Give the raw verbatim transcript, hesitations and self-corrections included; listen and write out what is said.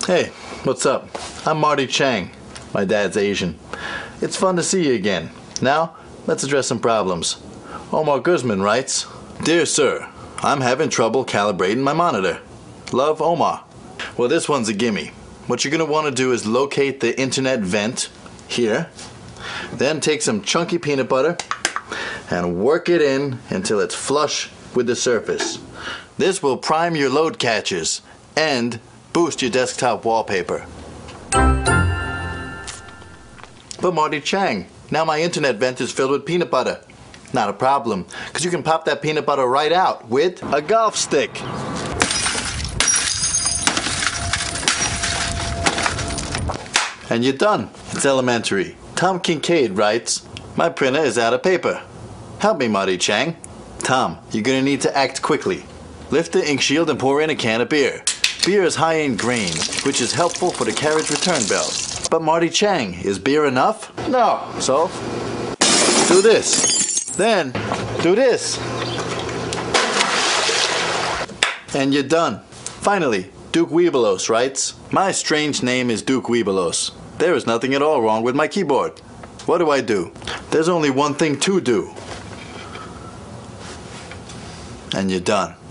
Hey, what's up? I'm Marty Chang. My dad's Asian. It's fun to see you again. Now, let's address some problems. Omar Guzman writes, Dear Sir, I'm having trouble calibrating my monitor. Love, Omar. Well, this one's a gimme. What you're going to want to do is locate the internet vent here. Then take some chunky peanut butter and work it in until it's flush with the surface. This will prime your load catchers and boost your desktop wallpaper. But Marty Chang, now my internet vent is filled with peanut butter. Not a problem, because you can pop that peanut butter right out with a golf stick. And you're done. It's elementary. Tom Kincaid writes, My printer is out of paper. Help me, Marty Chang. Tom, you're gonna need to act quickly. Lift the ink shield and pour in a can of beer. Beer is high in grain, which is helpful for the carriage return belt. But Marty Chang, is beer enough? No. So, do this. Then, do this. And you're done. Finally, Duke Webelos writes, My strange name is Duke Webelos. There is nothing at all wrong with my keyboard. What do I do? There's only one thing to do. And you're done.